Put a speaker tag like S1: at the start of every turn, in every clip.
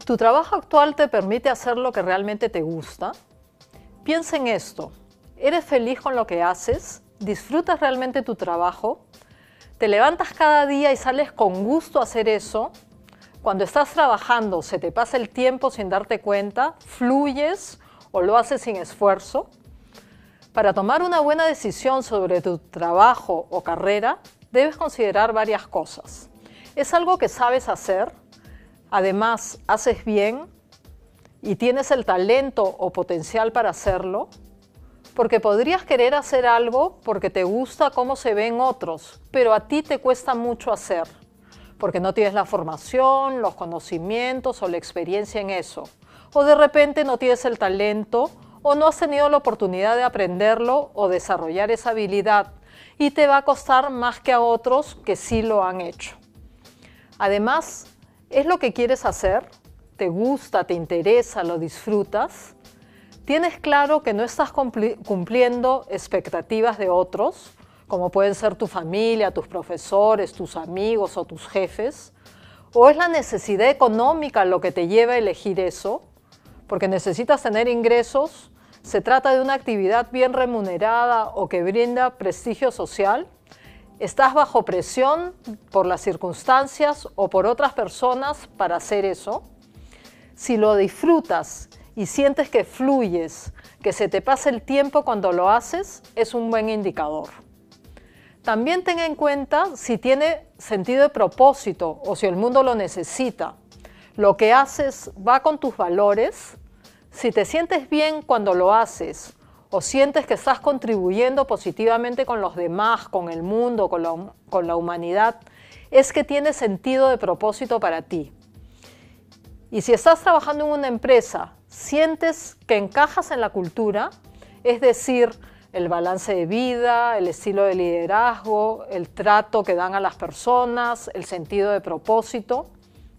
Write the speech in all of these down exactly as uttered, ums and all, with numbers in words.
S1: ¿Tu trabajo actual te permite hacer lo que realmente te gusta? Piensa en esto. ¿Eres feliz con lo que haces? ¿Disfrutas realmente tu trabajo? ¿Te levantas cada día y sales con gusto a hacer eso? Cuando estás trabajando, ¿se te pasa el tiempo sin darte cuenta? ¿Fluyes o lo haces sin esfuerzo? Para tomar una buena decisión sobre tu trabajo o carrera, debes considerar varias cosas. ¿Es algo que sabes hacer? Además, ¿haces bien? ¿Y tienes el talento o potencial para hacerlo? Porque podrías querer hacer algo porque te gusta cómo se ven otros, pero a ti te cuesta mucho hacer, porque no tienes la formación, los conocimientos o la experiencia en eso. O de repente no tienes el talento o no has tenido la oportunidad de aprenderlo o desarrollar esa habilidad y te va a costar más que a otros que sí lo han hecho. Además, ¿es lo que quieres hacer? ¿Te gusta, te interesa, lo disfrutas? ¿Tienes claro que no estás cumpliendo expectativas de otros, como pueden ser tu familia, tus profesores, tus amigos o tus jefes? ¿O es la necesidad económica lo que te lleva a elegir eso? Porque necesitas tener ingresos, ¿se trata de una actividad bien remunerada o que brinda prestigio social? ¿Estás bajo presión por las circunstancias o por otras personas para hacer eso? Si lo disfrutas y sientes que fluyes, que se te pasa el tiempo cuando lo haces, es un buen indicador. También ten en cuenta si tiene sentido de propósito o si el mundo lo necesita. Lo que haces va con tus valores. Si te sientes bien cuando lo haces o sientes que estás contribuyendo positivamente con los demás, con el mundo, con la, con la humanidad, es que tiene sentido de propósito para ti. Y si estás trabajando en una empresa, sientes que encajas en la cultura, es decir, el balance de vida, el estilo de liderazgo, el trato que dan a las personas, el sentido de propósito.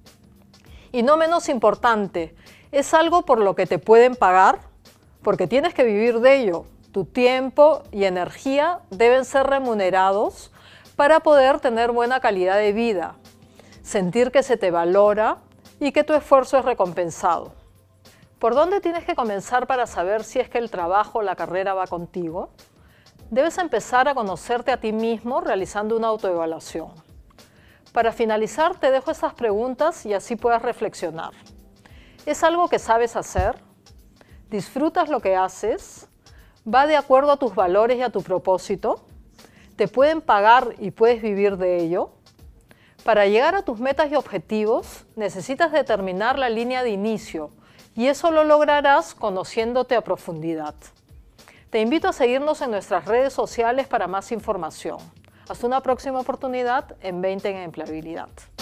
S1: Y no menos importante, es algo por lo que te pueden pagar, porque tienes que vivir de ello. Tu tiempo y energía deben ser remunerados para poder tener buena calidad de vida, sentir que se te valora y que tu esfuerzo es recompensado. ¿Por dónde tienes que comenzar para saber si es que el trabajo o la carrera va contigo? Debes empezar a conocerte a ti mismo realizando una autoevaluación. Para finalizar, te dejo estas preguntas y así puedas reflexionar. ¿Es algo que sabes hacer? ¿Disfrutas lo que haces? ¿Va de acuerdo a tus valores y a tu propósito? ¿Te pueden pagar y puedes vivir de ello? Para llegar a tus metas y objetivos, necesitas determinar la línea de inicio y eso lo lograrás conociéndote a profundidad. Te invito a seguirnos en nuestras redes sociales para más información. Hasta una próxima oportunidad en veinte en Empleabilidad.